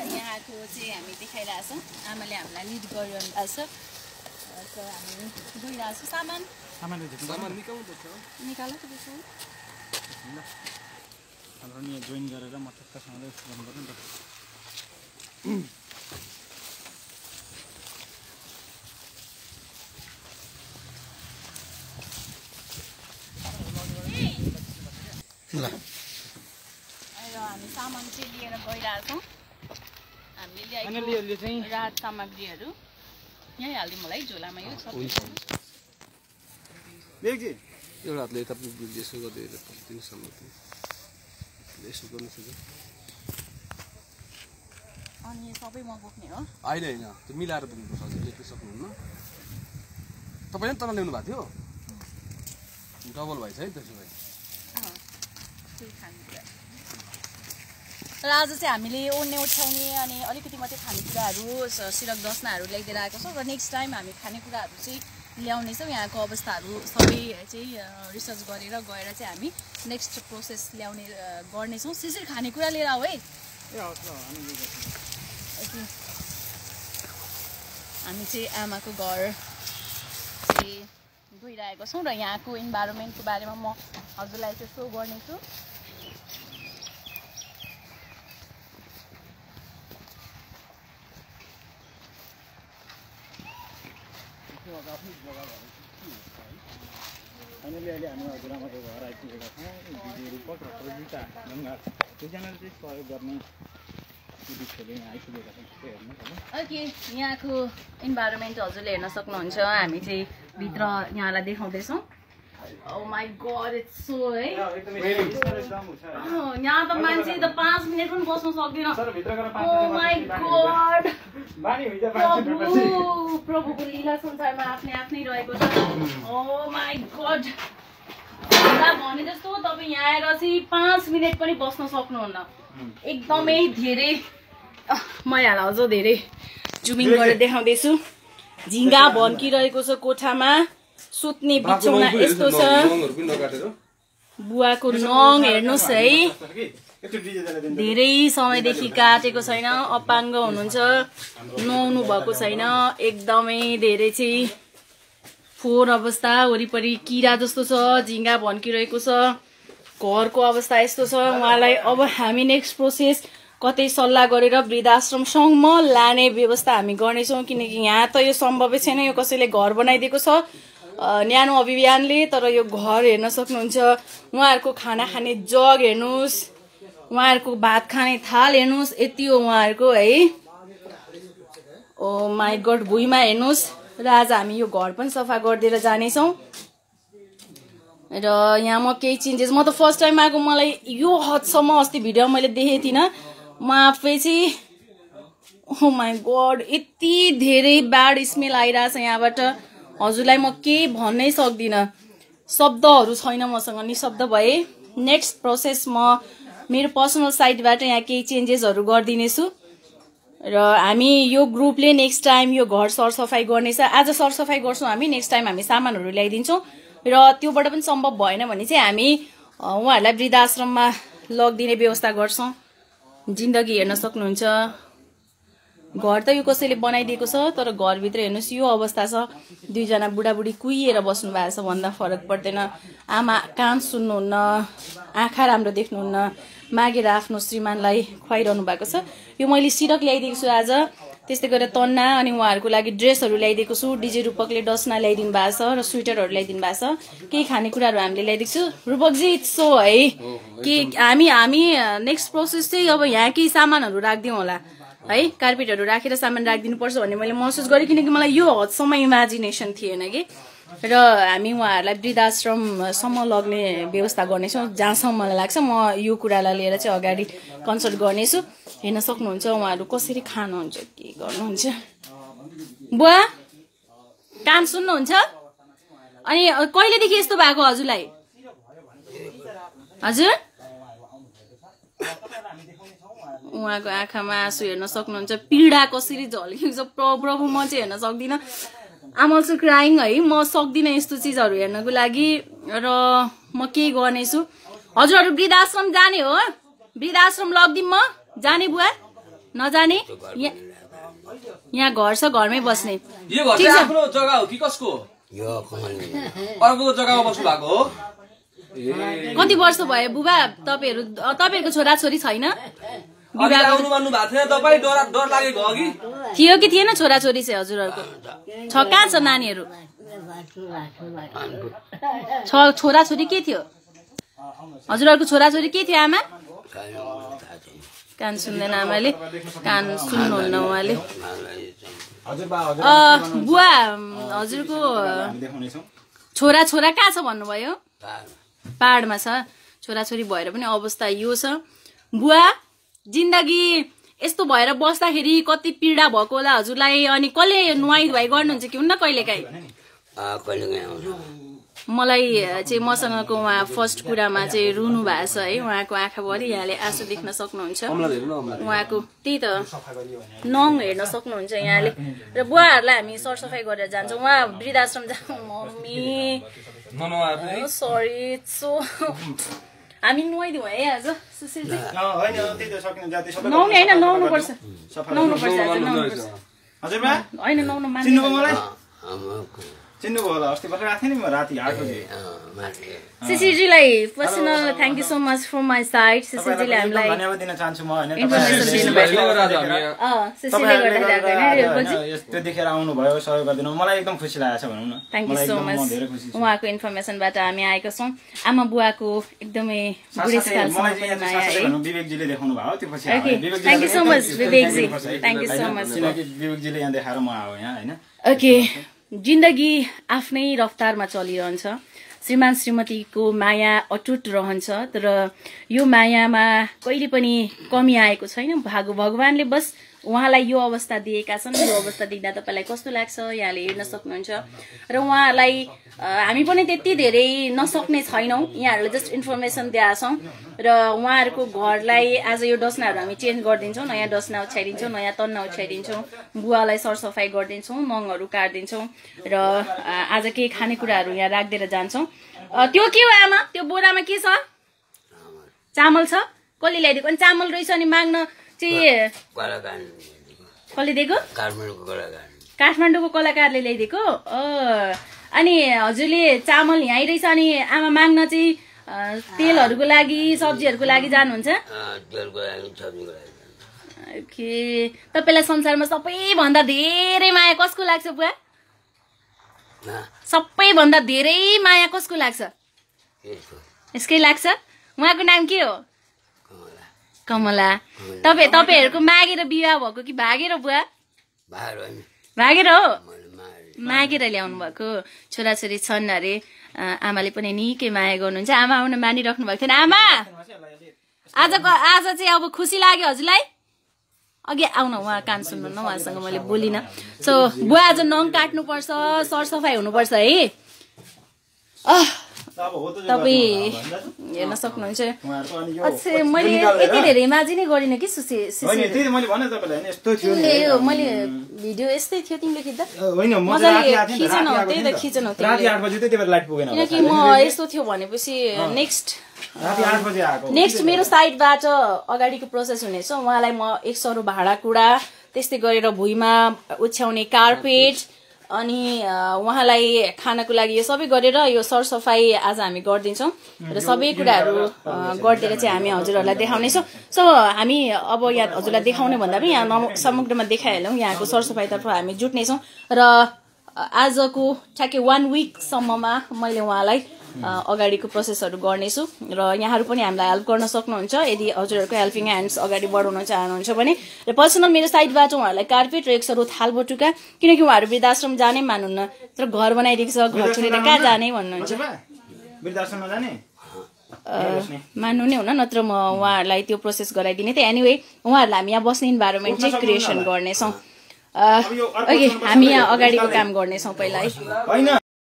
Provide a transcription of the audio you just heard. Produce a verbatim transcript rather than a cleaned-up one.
यहाँको चाहिँ हामी देखाइरहेको छौँ आमाले हामीलाई लिड गरिरहनु भएको छ हामी गइरहेको छौँ सामान सामान निकाल्नु पर्छ निकाल्नु पर्छ ल हाम्रो नि जोइन गरेर म टक्कसँगले गर्नु पर्यो नि त ल हामी सामान चाहिँ लिएर गइरहेको छौँ हामीले ल्याएको चाहिँ राहत सामग्रीहरू यहीँ हालिदिउँ होला है झोलामा यो सबै एउटा हातले यता यसो गर्दै दिनुसम्म यसो गर्नु सक्यो अनि सबै म बोक्ने हो अहिले होइन त्यो मिलाएर बोक्नुपर्छ हजुर लेख्न सक्नुहुन्न तपाईँले पनि तल ल्याउनु भएको थियो डबल भएछ है त्यसो भए र आज चाहिँ हामीले ओड्ने ओछ्याउने अनि अलिकति मात्रै खानेकुराहरू सिरक दस्नाहरू ल्याइदिएर आएको छौँ र नेक्स्ट टाइम हामी खानेकुराहरू चाहिँ ल्याउनेछौँ यहाँको अवस्थाहरू सबै चाहिँ रिसर्च गरेर गएर चाहिँ हामी नेक्स्ट प्रोसेस ल्याउने गर्नेछौँ सिसिर खानेकुरा लिएर आऊ है हामी चाहिँ आमाको घर चाहिँ गइरहेको छौँ र यहाँको इन्भाइरोमेन्टको बारेमा म हजुरलाई चाहिँ सो गर्नेछु फाइनली अहिले हामी हजुरआमाको घर आइपुगेका छौँ दिदी रूपक र प्रजिता ढुङ्गा दुईजनाले चाहिँ सहयोग गर्ने दिदीहरूले यहाँ आइपुगेका छौँ त्यो हेर्नुहोस् होला ओके यहाँको इन्भाइरोमेन्ट हजुरले हेर्न सक्नुहुन्छ हामी चाहिँ भित्र यहाँलाई देखाउँदैछौँ Oh my god, it's so है यहाँ त मान्छे त पाँच मिनट पनि बस्न सक्दैन Oh my god प्रभु प्रभुको लीला संसारमा आफ्नै आफ्नै रहेको छ Oh my god भने जस्तो तपाईँ यहाँ आएर चाहिँ पाँच मिनट पनि बस्न सक्नुहुन्न एकदमै धेरै म यहाँलाई अझ धेरै जुमिङ गरेर देखाउँदैछु झिङ्गा भन्किरहेको छ कोठामा सुत्ने बिछौना यस्तो छ बुवाको नङ हेर्नुहोस् है धेरै समयदेखि काटेको छैन अपाङ्ग हुनुहुन्छ नुहाउनु भएको छैन एकदमै धेरै चाहिँ फोहोर अवस्था वरिपरि किरा जस्तो छ झिङ्गा भन्किरहेको छ घरको अवस्था यस्तो छ उहाँलाई अब हामी नेक्स्ट प्रोसेस कतै सल्लाह गरेर वृद्धाश्रमसम्म लाने व्यवस्था हामी गर्नेछौँ किनकि यहाँ त यो सम्भवै छैन यो कसैले घर बनाइदिएको छ न्यानो अभियानले तर यो घर हेर्न सक्नुहुन्छ उहाँहरूको खाना खाने जग हेर्नुहोस् उहाँहरूको भात खाने थाल हेर्नुहोस् यति हो उहाँहरूको है ओ माई गड भुइँमा हेर्नुहोस् र आज हामी यो घर पनि सफा गरिदिएर जानेछौँ र यहाँ म केही चेन्जेस म त फर्स्ट टाइम आएको मलाई यो हदसम्म अस्ति भिडियो मैले देखेको थिइनँ म आफै चाहिँ ओ माई गड यति धेरै ब्याड स्मेल आइरहेछ यहाँबाट हजुरलाई म केही भन्नै सक्दिनँ शब्दहरू छैन मसँग निशब्द भए नेक्स्ट प्रोसेस म मेरो पर्सनल साइडबाट यहाँ केही चेन्जेसहरू गरिदिनेछु र हामी यो ग्रुपले नेक्स्ट टाइम यो घर सरसफाइ गर्नेछ आज सरसफाइ गर्छौँ हामी नेक्स्ट टाइम हामी सामानहरू ल्याइदिन्छौँ र त्योबाट पनि सम्भव भएन भने चाहिँ हामी उहाँहरूलाई वृद्धाश्रममा लगिदिने व्यवस्था गर्छौँ जिन्दगी हेर्न सक्नुहुन्छ घर त यो कसैले बनाइदिएको छ तर घरभित्र हेर्नुहोस् यो अवस्था छ दुईजना बुढाबुढी कुहिएर बस्नु भएको छ भन्दा फरक पर्दैन आमा कान सुन्नुहुन्न आँखा राम्रो देख्नुहुन्न मागेर आफ्नो श्रीमानलाई खुवाइरहनु भएको छ यो मैले सिरक ल्याइदिएको छु आज त्यस्तै गरेर तन्ना अनि उहाँहरूको लागि ड्रेसहरू ल्याइदिएको छु डिजे रूपकले डस्ना ल्याइदिनु भएको छ र स्वेटरहरू ल्याइदिनु भएको छ केही खानेकुराहरू हामीले ल्याइदिएको छु रूपकजी सो है कि हामी हामी नेक्स्ट प्रोसेस चाहिँ अब यहाँ केही सामानहरू राखिदिउँ होला है कार्पेटहरू राखेर सामान राखिदिनुपर्छ भन्ने मैले महसुस गरेँ किनकि मलाई यो हदसम्म इमेजिनेसन थिएन कि र हामी उहाँहरूलाई वृद्धाश्रमसम्म लग्ने व्यवस्था गर्नेछौँ जहाँसम्म मलाई लाग्छ म यो कुरालाई लिएर चाहिँ अगाडि कन्सल्ट गर्नेछु हेर्न सक्नुहुन्छ उहाँहरू कसरी खानुहुन्छ के गर्नुहुन्छ बुवा काम सुन्नुहुन्छ अनि कहिलेदेखि यस्तो भएको हजुरलाई हजुर उहाँको आँखामा आँसु हेर्न सक्नुहुन्छ पीडा कसरी झल्किन्छ प्रभु म चाहिँ हेर्न सक्दिनँ आम अल्सो क्राइङ है म सक्दिनँ यस्तो चिजहरू हेर्नको लागि र म केही गर्नेछु हजुरहरू वृद्धाश्रम जाने हो वृद्धाश्रम लगिदिउँ म जाने बुवा नजाने यहाँ घर छ घरमै बस्ने यो घर चाहिँ आफ्नो जग्गा हो कि कसको यो कमानी अर्को जग्गामा बस्नु भएको हो कति वर्ष भयो बुबा तपाईहरु तपाईहरुको छोरा छोरी छैन विवाह आउनु भन्नु भएको थियो तपाई डर डर लागेको हो कि थियो कि थिएन छोरा छोरी चाहिँ हजुरहरुको छ कहाँ छ नानीहरु छ छोरा छोरी के थियो हजुरहरुको छोरा छोरी के थियो आमा कान सुन्दैन आमाले कान सुन्नुहुन्न उहाँले बुवा हजुरको छोरा छोरा कहाँ छ भन्नुभयो पहाडमा छ छोरा छोरी भएर पनि अवस्था यो छ बुवा जिन्दगी यस्तो भएर बस्दाखेरि कति पीडा भएको होला हजुरलाई अनि कसले नुहाई धुवाई गर्नुहुन्छ कि हुन्न कहिलेकाहीँ मलाई चाहिँ मसँगको उहाँ फर्स्ट कुरामा चाहिँ रुनु भएको छ है उहाँको आँखाभरि यहाँले आँसु देख्न सक्नुहुन्छ उहाँको त्यही त नङ हेर्न सक्नुहुन्छ यहाँले र बुवाहरूलाई हामी सरसफाइ गरेर जान्छौँ उहाँ वृद्धाश्रम जाऊँ मम्मी सरी सो हामी नुहाइदिउँ है आज सुशीलजी नुहाउने होइन नुहाउनु पर्छ नुहाउनु पर्छ होइन नुहाउनु मान्नु चिन्नुभयो होला अस्ति भर्खर आएको थिएँ नि म राति आठ बजे सिसिजीलाई personal thank you so much from my side सिसिजीले हामीलाई धन्यवाद दिन चाहन्छु म होइन त्यो देखेर आउनु भयो सहयोग गरिदिनु मलाई एकदम खुसी लागेको छ भनौँ न थ्याङ्क यू सो मच उहाँको इन्फर्मेसनबाट हामी आएका छौँ आमा बुवाको एकदमै विवेकजीले देखाउनु भयो त्यो पछि thank you so much Vivekji thank you so much किनकि विवेकजीले यहाँ देखाएर म आयो यहाँ होइन ओके जिन्दगी आफ्नै रफ्तारमा चलिरहन्छ श्रीमान श्रीमतीको माया अटुट रहन्छ तर यो मायामा कहिले पनि कमी आएको छैन भाग भगवानले बस उहाँलाई यो अवस्था दिएका छन् यो अवस्था दिँदा तपाईँलाई कस्तो लाग्छ यहाँले हेर्न सक्नुहुन्छ र उहाँलाई हामी पनि त्यति धेरै नसक्ने छैनौँ यहाँहरूले जस्ट इन्फर्मेसन दिएका छौँ र उहाँहरूको घरलाई आज यो डसनाहरू हामी चेन्ज गरिदिन्छौँ नयाँ डसना ओछ्याइदिन्छौँ नयाँ तन्ना ओछ्याइदिन्छौँ बुवालाई सरसफाइ गरिदिन्छौँ नङहरू काट्दिन्छौँ र आज केही खानेकुराहरू यहाँ राखिदिएर जान्छौँ त्यो के हो आमा त्यो बोरामा के छ चामल छ कसले ल्याइदिएको अनि चामल रहेछ अनि माग्न कसले दिएको काठमाडौँको कलाकारले ल्याइदिएको अनि हजुरले चामल यहीँ रहेछ अनि आमा माग्न चाहिँ तेलहरूको लागि सब्जीहरूको लागि जानुहुन्छ ओके तपाईँलाई संसारमा सबैभन्दा धेरै माया कसको लाग्छ बुवा सबैभन्दा धेरै माया कसको लाग्छ यसकै लाग्छ उहाँको नाम के हो कमला तपाईँ तपाईँहरूको मागेर विवाह भएको कि भागेर बुवा भागेर हो मागेर ल्याउनु भएको छोराछोरी छन् अरे आमाले पनि निकै माया गर्नुहुन्छ आमा आउन मानिराख्नु भएको थिएन आमा आजको आज चाहिँ अब खुसी लाग्यो हजुरलाई अघि आउन उहाँ कान सुन्नु न उहाँसँग मैले बोलिनँ सो बुवा आज नङ काट्नुपर्छ सरसफाइ हुनुपर्छ है तपाईँ हेर्न सक्नुहुन्छ मैले यति धेरै माझी नै गरिनँ कि मैले भिडियो यस्तै थियो तिमीले खिच्दा मजाले खिचेनौ त्यही त खिचेनौ किनकि म यस्तो थियो भनेपछि नेक्स्ट नेक्स्ट मेरो साइडबाट अगाडिको प्रोसेस हुनेछ उहाँलाई म एक सरो भाँडाकुँडा त्यस्तै गरेर भुइँमा ओछ्याउने कार्पेट अनि उहाँलाई खानको लागि यो सबै गरेर यो सरसफाइ आज हामी गरिदिन्छौँ र सबै कुराहरू गरिदिएर चाहिँ हामी हजुरहरूलाई देखाउनेछौँ सो हामी अब यहाँ हजुरलाई देखाउने भन्दा पनि यहाँ समग्रमा देखाइहालौँ यहाँको सरसफाइतर्फ हामी जुट्नेछौँ र आजको ठ्याक्कै वान विकसम्ममा मैले उहाँलाई अगाडिको प्रोसेसहरू गर्नेछु र यहाँहरू पनि हामीलाई हेल्प गर्न सक्नुहुन्छ यदि हजुरहरूको हेल्पिङ ह्यान्ड्स अगाडि बढाउन चाहनुहुन्छ भने र पर्सनल मेरो साइडबाट उहाँहरूलाई कार्पेट र एक सरो थाल बटुका किनकि उहाँहरू वृद्धाश्रम जानै मान्नुहुन्न तर घर बनाइदिएको छ घर छोडेर कहाँ जाने भन्नुहुन्छ मान्नु नै हुन नत्र म उहाँहरूलाई त्यो प्रोसेस गराइदिने थिएँ एनिवे उहाँहरूलाई हामी यहाँ बस्ने इन्भाइरोमेन्ट चाहिँ क्रिएसन गर्नेछौँ ओके हामी यहाँ अगाडिको काम गर्नेछौँ पहिला है